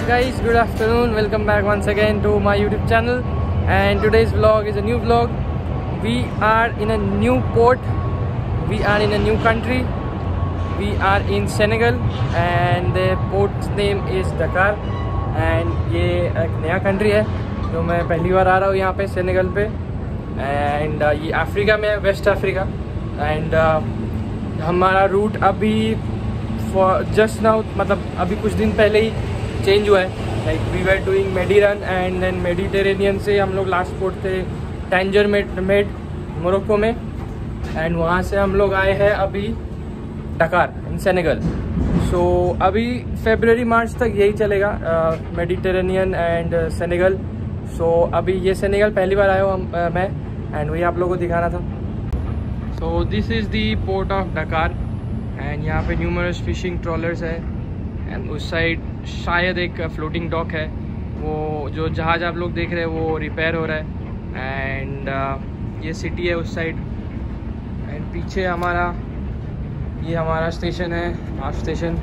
up guys, good afternoon, welcome back once again to my YouTube channel. And today's vlog is a new vlog. We are in a new port, we are in a new country, we are in Senegal and the port's name is Dakar. And ये एक नया country है जो मैं पहली बार आ रहा हूँ यहाँ पे सेनेगल पे. एंड ये अफ्रीका में है, वेस्ट अफ्रीका. एंड हमारा रूट अभी जस्ट नाउ मतलब अभी कुछ दिन पहले ही चेंज हुआ है. Like we were doing Mediterranean and then Mediterranean से हम लोग लास्ट पोर्ट थे टैंजर मेड मोरक्को में. एंड वहाँ से हम लोग आए हैं अभी डकार इन सेनेगल. सो अभी फरवरी मार्च तक यही चलेगा मेडिटेरेनियन एंड सेनेगल. सो अभी ये सेनेगल पहली बार आया हूँ मैं एंड वही आप लोगों को दिखाना था. So this is the port of Dakar and यहाँ पे न्यूमरस फिशिंग ट्रॉलर्स है. एंड उस साइड शायद एक फ्लोटिंग डॉक है. वो जो जहाज़ आप लोग देख रहे हैं वो रिपेयर हो रहा है. एंड ये सिटी है उस साइड. एंड पीछे ये हमारा स्टेशन है, हाफ स्टेशन.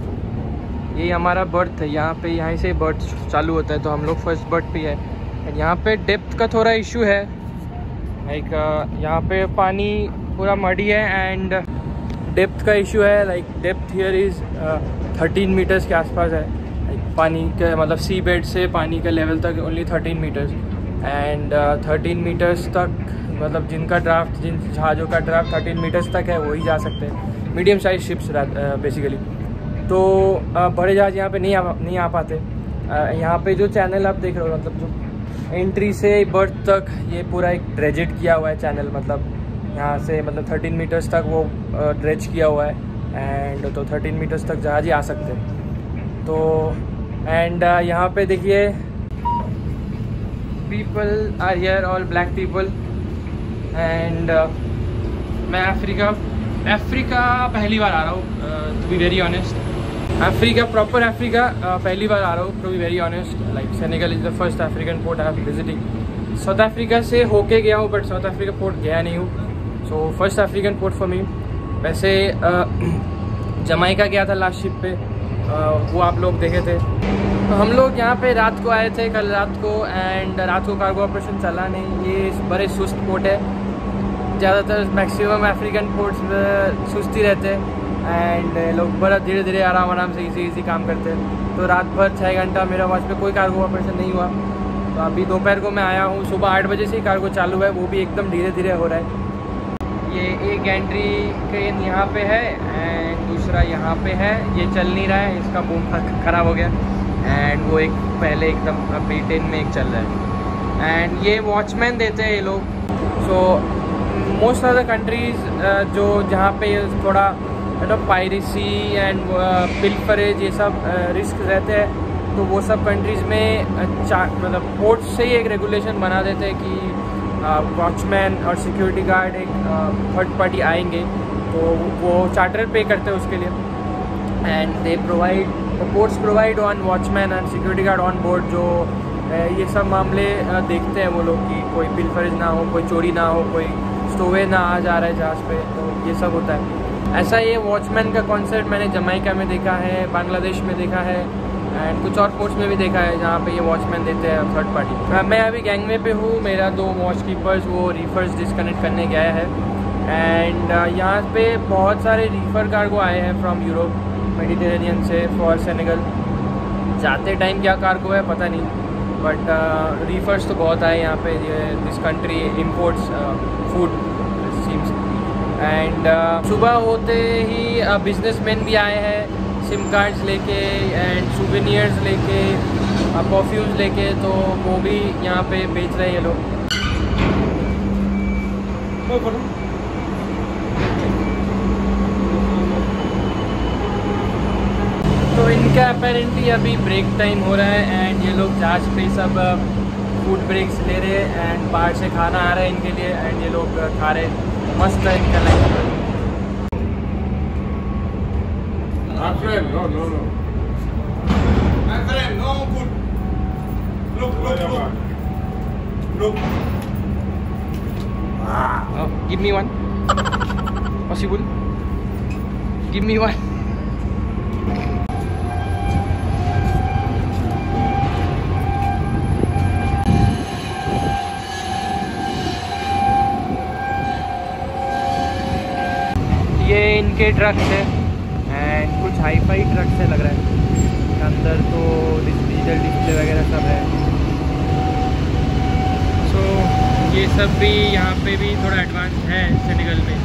ये हमारा बर्थ है, यहाँ से बर्थ चालू होता है तो हम लोग फर्स्ट बर्थ पे है. एंड यहाँ पे डेप्थ का थोड़ा इशू है. लाइक यहाँ पे पानी पूरा मडी है एंड डेप्थ का इशू है. Like depth here is 13 meters के आसपास है. लाइक पानी के मतलब सी बेड से पानी का लेवल तक ओनली 13 मीटर्स. एंड 13 मीटर्स तक मतलब जिन जहाज़ों का ड्राफ्ट 13 मीटर्स तक है वही जा सकते हैं, मीडियम साइज शिप्स बेसिकली. तो बड़े जहाज़ यहाँ पे नहीं आ पाते. यहाँ पे जो चैनल आप देख रहे हो मतलब जो एंट्री से बर्थ तक ये पूरा एक ड्रेजेड किया हुआ है चैनल. मतलब यहाँ से मतलब 13 मीटर्स तक वो ड्रेज किया हुआ है. एंड तो 13 मीटर्स तक जहाज ही आ सकते हैं. तो एंड यहाँ पे देखिए people are here, all black people. And मैं अफ्रीका पहली बार आ रहा हूँ to be very honest. Africa proper Africa पहली बार आ रहा हूँ to be very honest. Like Senegal is the first African port I am visiting. South Africa से होके गया हूँ बट साउथ अफ्रीका पोर्ट गया नहीं हूँ. So first African port for me. वैसे जमाइका गया था लास्ट शिप पे, वो आप लोग देखे थे. तो हम लोग यहाँ पे रात को आए थे, कल रात को. एंड रात को कार्गो ऑपरेशन चला नहीं. ये बड़े सुस्त पोर्ट है. ज़्यादातर मैक्सिमम अफ्रीकन पोर्ट्स सुस्ती रहते हैं एंड लोग बड़ा धीरे धीरे आराम से इजी काम करते हैं. तो रात भर 6 घंटा मेरा वॉच पे कोई कार्गो ऑपरेशन नहीं हुआ. तो अभी दोपहर को मैं आया हूँ. सुबह 8 बजे से ही कार्गो चालू है, वो भी एकदम धीरे धीरे हो रहा है. ये एक एंट्री क्रेन यहाँ पे है एंड दूसरा यहाँ पे है. ये चल नहीं रहा है, इसका बूम ख़राब हो गया. एंड वो एक पहले एकदम अभी 10 में एक चल रहा है. एंड ये वॉचमैन देते हैं ये लोग. So most of the countries जो जहाँ पे थोड़ा पायरेसी एंड पिलफरेज ये सब रिस्क रहते हैं तो वो सब कंट्रीज़ में मतलब पोर्ट से ही एक रेगुलेशन बना देते हैं कि वॉचमैन और सिक्योरिटी गार्ड एक थर्ड पार्टी आएंगे तो वो चार्टर पे करते हैं उसके लिए. And they provide ports provide on watchman and security guard on board जो ये सब मामले देखते हैं वो लोग कि कोई पिलफरेज ना हो, कोई चोरी ना हो, कोई स्टोवे ना आ जा रहा है जहाज़ पे. तो ये सब होता है. ऐसा ये वॉचमैन का कॉन्सेप्ट मैंने जमाइका में देखा है, बांग्लादेश में देखा है एंड कुछ और पोर्ट्स में भी देखा है जहाँ पे ये वॉचमैन देते हैं थर्ड पार्टी. मैं अभी गैंगवे पे हूँ. मेरा 2 वॉच कीपर्स वो रीफर्स डिस्कनेक्ट करने गया है. एंड यहाँ पे बहुत सारे रीफर कार्गो आए हैं फ्रॉम यूरोप मेडिटेरेनियन से फॉर सेनेगल. जाते टाइम क्या कार्गो है पता नहीं बट रीफर्स तो बहुत आए यहाँ पे. This country imports food seems. And सुबह होते ही बिजनेसमैन भी आए हैं सिम कार्ड्स लेके एंड सूवेनियर्स लेके, परफ्यूम्स लेके. तो वो भी यहाँ पे बेच रहे हैं ये लोग. तो इनका अपेरेंटली अभी ब्रेक टाइम हो रहा है एंड ये लोग जहाज पे सब फूड ब्रेक्स ले रहे हैं एंड बाहर से खाना आ रहा है इनके लिए एंड ये लोग खा रहे हैं. मस्त है इनका life. My friend, no. My friend, no food. Look. Oh, give me one. Possible? Give me one. के ट्रक्स है एंड कुछ हाई-फाई ट्रक्स है लग रहा है। अंदर तो डिजिटल डिस्प्ले वगैरह सब है। सो ये सब भी यहाँ पे भी थोड़ा एडवांस है सेनेगल में।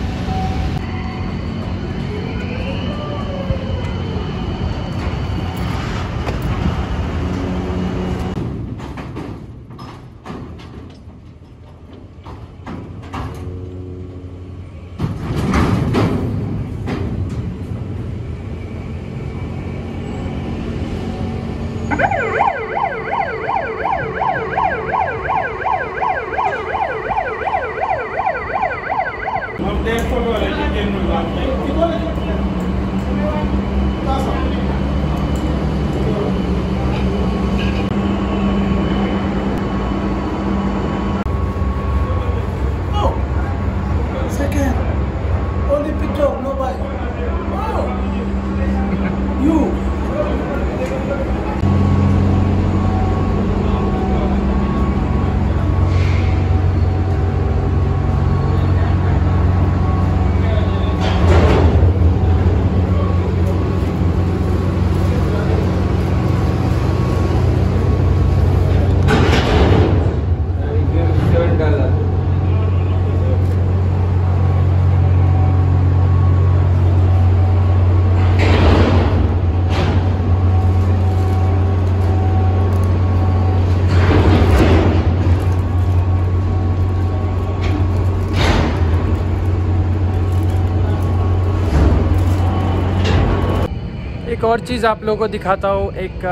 एक और चीज़ आप लोगों को दिखाता हूँ।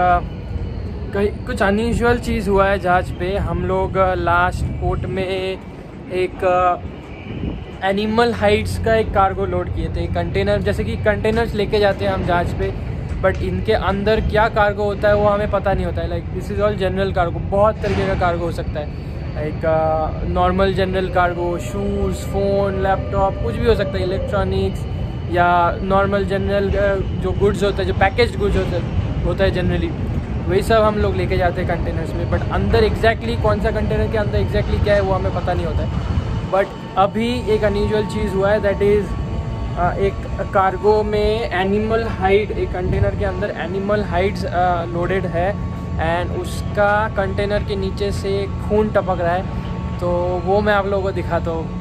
कुछ अनयूजुअल चीज़ हुआ है जहाज़ पे। हम लोग लास्ट पोर्ट में एक एनिमल हाइट्स का एक कार्गो लोड किए थे। कंटेनर, जैसे कि कंटेनर्स लेके जाते हैं हम जहाज़ पे, बट इनके अंदर क्या कार्गो होता है वो हमें पता नहीं होता है। Like this is all general cargo. बहुत तरीके का कार्गो हो सकता है। Like normal general cargo, shoes, phone, laptop, कुछ भी हो सकता है, इलेक्ट्रॉनिक्स, या नॉर्मल जनरल जो गुड्स होता है, जो पैकेज्ड गुड्स होता है जनरली, वही सब हम लोग लेके जाते हैं कंटेनर्स में। बट अंदर एग्जैक्टली कौन सा कंटेनर के अंदर एग्जैक्टली क्या है वो हमें पता नहीं होता है। बट अभी एक अनयूजुअल चीज़ हुआ है, दैट इज़ एक कार्गो में एनिमल हाइड, एक कंटेनर के अंदर एनिमल हाइड्स लोडेड है एंड उसका कंटेनर के नीचे से खून टपक रहा है। तो वो मैं आप लोगों को दिखाता हूँ।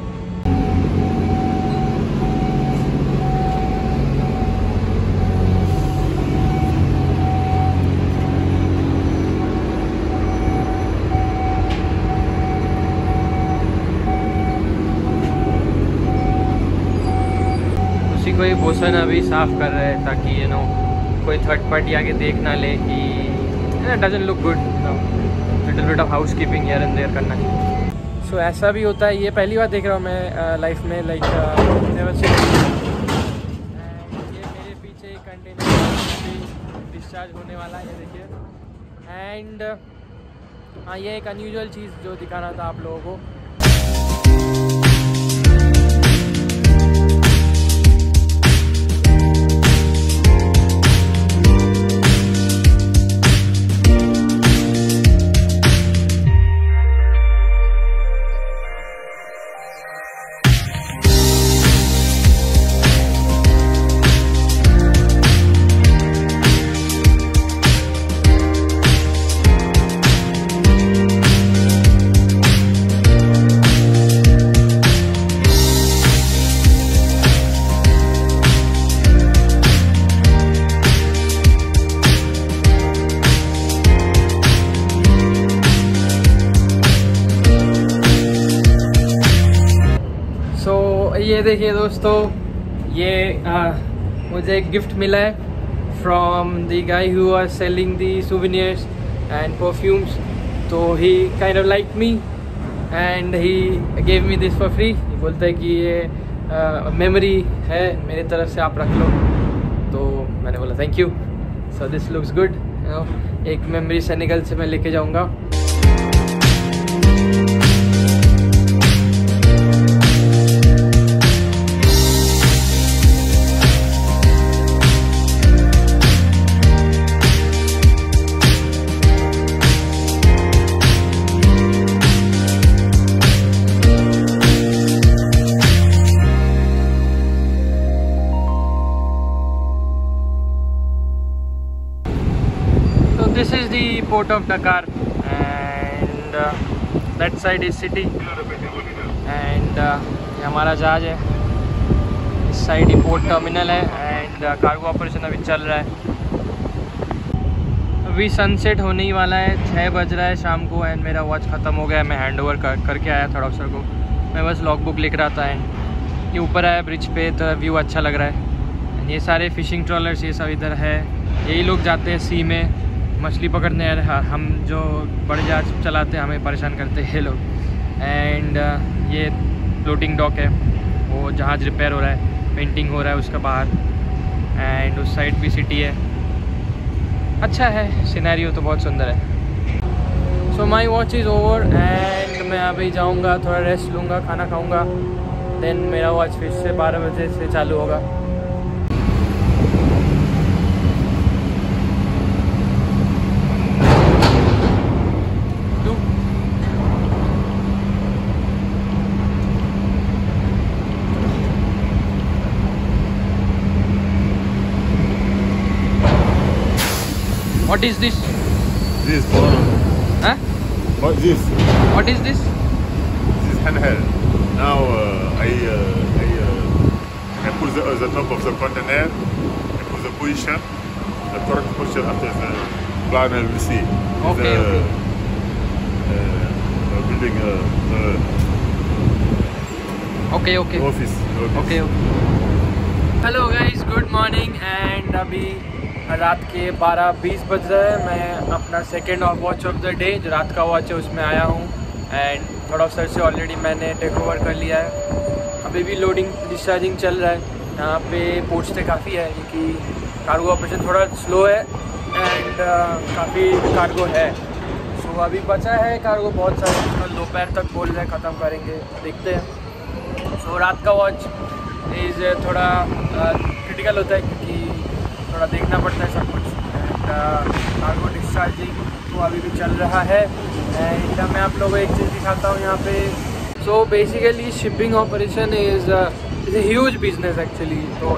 उसी को ही बोसन अभी साफ़ कर रहे हैं ताकि कोई थर्ड पार्टी आके देख ना ले कि doesn't look good, little bit of housekeeping here and there करना चाहिए। सो ऐसा भी होता है। ये पहली बार देख रहा हूँ मैं लाइफ में, लाइक नेवर सीन। ये मेरे पीछे कंटेनर डिस्चार्ज होने वाला है, ये देखिए। एंड हाँ, ये एक अनयूजुअल चीज़ जो दिखाना था आप लोगों को। ये देखिए दोस्तों, ये मुझे एक गिफ्ट मिला है from the guy who are selling the souvenirs and perfumes. तो he kind of like me and he gave me this for free. बोलता है कि ये मेमोरी है मेरी तरफ से, आप रख लो। तो मैंने बोला thank you. So this looks good. एक मेमोरी सेनेगल से मैं लेके जाऊँगा। port of Dakar, and that side is city, and ये हमारा जहाज है, इस साइड ही पोर्ट टर्मिनल है, एंड कार्गो ऑपरेशन अभी चल रहा है। अभी सनसेट होने ही वाला है, 6 बज रहा है शाम को, एंड मेरा वॉच ख़त्म हो गया है। मैं हैंड ओवर करके आया थर्ड ऑफिसर को, मैं बस लॉग बुक लिख रहा था। एंड ये ऊपर आया ब्रिज पे, तो व्यू अच्छा लग रहा है। ये सारे फिशिंग ट्रॉलर्स ये सब इधर है, यही लोग जाते हैं सी में मछली पकड़ने। हम जो बड़े जहाज चलाते हैं हमें परेशान करते हैं ये लोग। एंड ये फ्लोटिंग डॉक है, वो जहाज रिपेयर हो रहा है, पेंटिंग हो रहा है उसका बाहर, एंड उस साइड भी सिटी है। अच्छा है, सिनेरियो तो बहुत सुंदर है। So my watch is over, and मैं अभी जाऊँगा, थोड़ा रेस्ट लूँगा, खाना खाऊँगा, देन मेरा वॉच फिर से 12 बजे से चालू होगा। What is this? This. Huh? What is this? What is this? This is handheld. Now I put the top of the container, I put the position, the correct position after the planner will see. Okay. Building Okay. office. Okay. Hello guys, good morning. And अभी रात के 12:20 बज रहे हैं। मैं अपना second watch of the day जो रात का वॉच है उसमें आया हूँ, एंड थर्ड ऑफिसर से ऑलरेडी मैंने टेक ओवर कर लिया है। अभी भी लोडिंग डिस्चार्जिंग चल रहा है। यहाँ पे पहुँचते काफ़ी है क्योंकि कार्गो ऑपरेशन थोड़ा स्लो है, एंड काफ़ी कार्गो है। सो अभी बचा है कार्गो बहुत सारे, दोपहर तक बोल रहे हैं ख़त्म करेंगे, देखते हैं। सो रात का वॉच इज़ थोड़ा क्रिटिकल होता है क्योंकि थोड़ा देखना पड़ता है सब कुछ। एंड कार्गो डिस्चार्जिंग तो अभी भी चल रहा है। एंड मैं आप लोगों को एक चीज़ दिखाता हूँ यहाँ पे। So basically shipping operation is a huge business actually. तो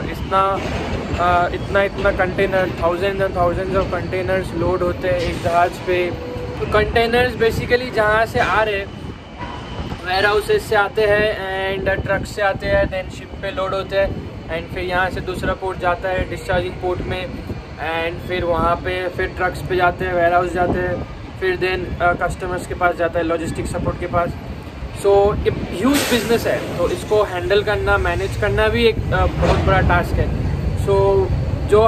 इतना container, thousands and thousands of containers load होते हैं एक जहाज़ पे। तो कंटेनर्स बेसिकली जहाँ से आ रहे वेयर हाउसेज से आते हैं, एंड ट्रक से आते हैं, देन शिप पे लोड होते हैं, एंड फिर यहाँ से दूसरा पोर्ट जाता है डिस्चार्जिंग पोर्ट में, एंड फिर वहाँ पे फिर ट्रक्स पे जाते हैं, वेयर हाउस जाते हैं, फिर देन कस्टमर्स के पास जाता है, लॉजिस्टिक सपोर्ट के पास। सो एक ह्यूज बिजनेस है, तो इसको हैंडल करना, मैनेज करना भी एक बहुत बड़ा टास्क है। सो जो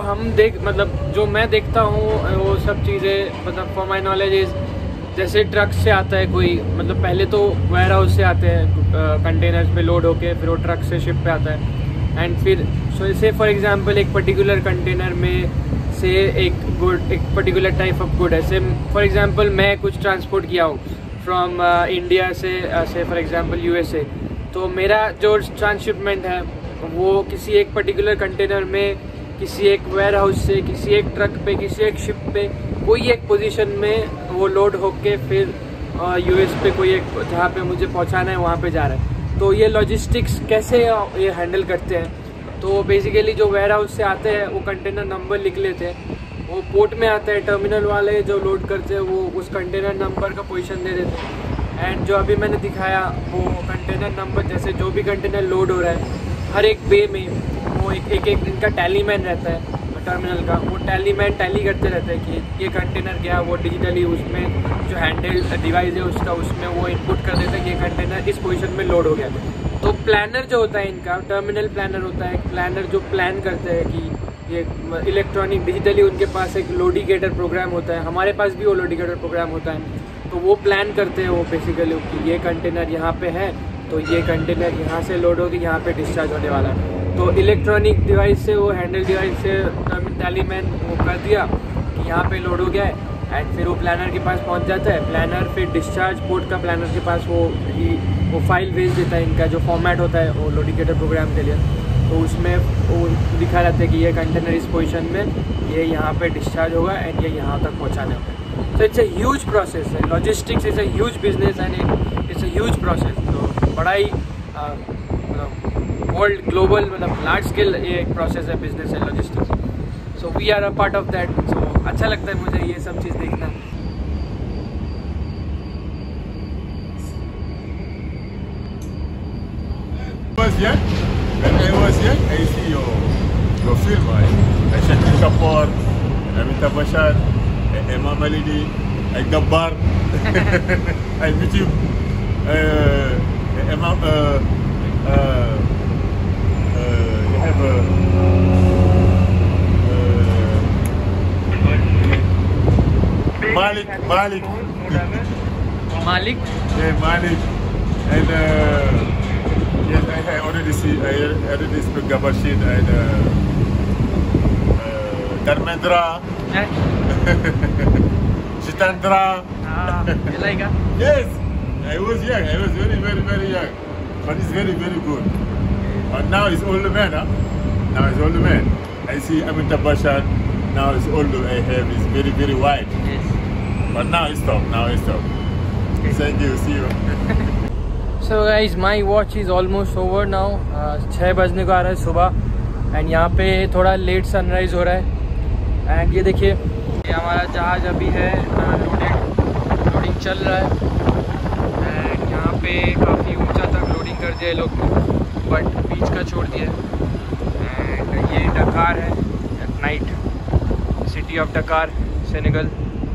जो मैं देखता हूँ वो सब चीज़ें, मतलब फॉर माई नॉलेज इज़, जैसे ट्रक से आता है कोई, मतलब पहले तो वेयर हाउस से आते हैं कंटेनर्स पे लोड होके, फिर वो ट्रक से शिप पे आता है, एंड फिर से फॉर एग्जांपल एक पर्टिकुलर कंटेनर में से एक पर्टिकुलर टाइप ऑफ गुड है। से फॉर एग्जांपल मैं कुछ ट्रांसपोर्ट किया हूँ फ्रॉम इंडिया से फॉर एग्जांपल USA, तो मेरा जो ट्रांसशिपमेंट है वो किसी एक पर्टिकुलर कंटेनर में, किसी एक वेयर हाउस से, किसी एक ट्रक पे, किसी एक शिप पे, कोई एक पोजीशन में वो लोड होके फिर US पे कोई एक जहाँ पे मुझे पहुँचाना है वहाँ पे जा रहा है। तो ये लॉजिस्टिक्स कैसे ये हैंडल करते हैं, तो बेसिकली जो वेयर हाउस से आते हैं वो कंटेनर नंबर लिख लेते हैं, वो पोर्ट में आता है, टर्मिनल वाले जो लोड करते हैं वो उस कंटेनर नंबर का पोजीशन दे देते हैं, एंड जो अभी मैंने दिखाया वो कंटेनर नंबर, जैसे जो भी कंटेनर लोड हो रहा है हर एक बे में वो एक इनका टैलीमैन रहता है टर्मिनल का, वो टैली करते रहते हैं कि ये कंटेनर गया, वो डिजिटली उसमें जो हैंडल डिवाइस है उसमें वो इनपुट कर देते हैं कि ये कंटेनर इस पोजीशन में लोड हो गया। तो प्लानर जो होता है इनका, टर्मिनल प्लानर होता है, प्लानर जो प्लान करते हैं कि ये इलेक्ट्रॉनिक डिजिटली उनके पास एक लोडिकेटर प्रोग्राम होता है, हमारे पास भी वो लोडिकेटर प्रोग्राम होता है। तो वो प्लान करते हैं वो बेसिकली कि ये कंटेनर यहाँ पे है, तो ये कंटेनर यहाँ से लोड होकर यहाँ पे डिस्चार्ज होने वाला है। तो इलेक्ट्रॉनिक डिवाइस से, वो हैंडल डिवाइस से टैलीमैन वो कर दिया कि यहाँ पे लोड हो गया है, एंड फिर वो प्लानर के पास पहुँच जाता है। प्लानर फिर डिस्चार्ज पोर्ट का प्लानर के पास वो फाइल भेज देता है, इनका जो फॉर्मेट होता है वो लोडिकेटर प्रोग्राम के लिए। तो उसमें वो दिखा रहता है कि ये कंटेनर इस पोजीशन में, ये यहाँ पे डिस्चार्ज होगा एंड ये यहाँ तक पहुँचाने होगा। तो इट्स ए ह्यूज प्रोसेस है, logistics is a huge business and it's a huge process. तो बड़ा ही वर्ल्ड ग्लोबल, मतलब लार्ज स्केल ये एक प्रोसेस है, बिजनेस है logistics. So we are a part of that. So अच्छा लगता है मुझे ये सब चीज़ देखना। young, I see your film. I Shakil Kapoor, Amitabh Bachchan, Emma Malini, I Gabbar, I meet you. Emma, you have Malik. Yeah, Malik. And yes, I already speak Gabashin and Dharmendra. Jitendra. You like it? Yes, I was young. I was very, very, very young. But it's very, very good. But now it's older man, huh? Now it's older man. I see Amitabh Bachchan. Now it's older. I have is very, very wide. Yes. But now it's stop. Okay. Thank you. See you. So guys, my watch is almost over now. 6 बजने को आ रहा है सुबह. And यहाँ पे थोड़ा late sunrise हो रहा है. एंड ये देखिए, ये हमारा जहाज अभी है लोडिंग चल रहा है. एंड यहाँ पे काफ़ी ऊंचा तक लोडिंग कर दिया है लोग, बट बीच का छोड़ दिया है. एंड ये डकार है at night, city of Dakar, Senegal.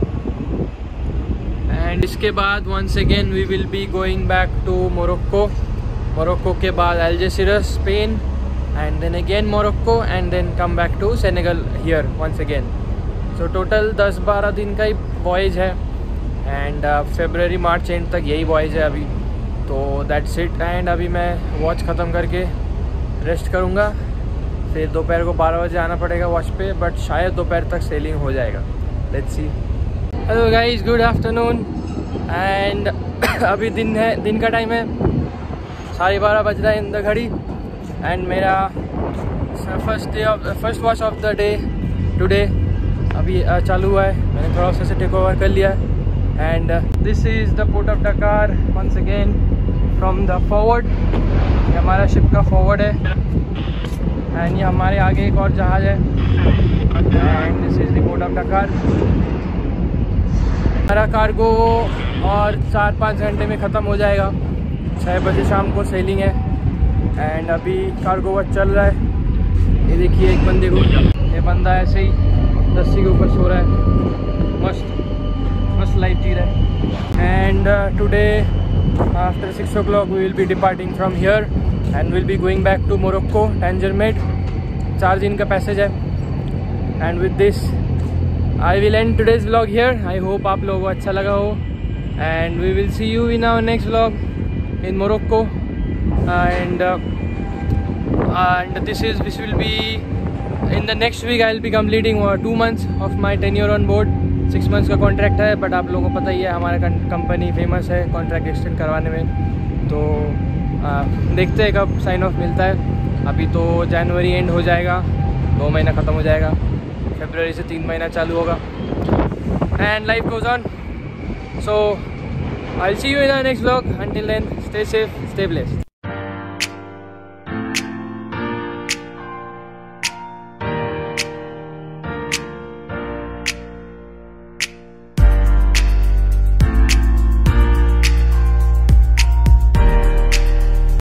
And इसके बाद once again we will be going back to Morocco के बाद Algeciras, Spain, and then again Morocco, and then come back to Senegal here once again. So total 10-12 दिन का ही voyage है. And February March end तक यही voyage है अभी. तो दैट्स इट. एंड अभी मैं वॉच ख़त्म करके रेस्ट करूँगा. फिर दोपहर को 12 बजे आना पड़ेगा वॉच पे, बट शायद दोपहर तक सेलिंग हो जाएगा. Let's see. Hello guys, good afternoon. And अभी दिन का टाइम है, 12:30 बज रहा है इन द घड़ी. एंड मेरा first watch of the day today अभी चालू हुआ है. मैंने थोड़ा सा टेक ओवर कर लिया. And this is the port of Dakar once again from the forward. ये हमारा शिप का फॉरवर्ड है. एंड ये हमारे आगे एक और जहाज़ है. And this is the port of Dakar. हमारा कार्गो और 4-5 घंटे में ख़त्म हो जाएगा. 6 बजे शाम को सेलिंग है. एंड अभी कार्गो वर्क चल रहा है. ये देखिए एक बंदे को, ये बंदा ऐसे ही रस्सी के ऊपर सो रहा है. मस्त लाइफ जी रहा है. And today after 6 o'clock we will be departing from here and we'll be going back to Morocco, Tangermaid. 4 दिन का पैसेज है. And with this I will end today's vlog here. I hope आप लोगों को अच्छा लगा हो. And we will see you in our next vlog in Morocco. And this will be in the next week. I will be completing 2 months of my tenure on board. 6 months का contract है, but आप लोगों को पता ही है हमारा company famous है कॉन्ट्रैक्ट एक्सटेंड करवाने में. तो देखते हैं कब साइन ऑफ मिलता है. अभी तो जनवरी एंड हो जाएगा, 2 महीना ख़त्म हो जाएगा. February से 3 महीना चालू होगा. And life goes on. So I will see you in our next vlog. Until then, stay safe, stay blessed.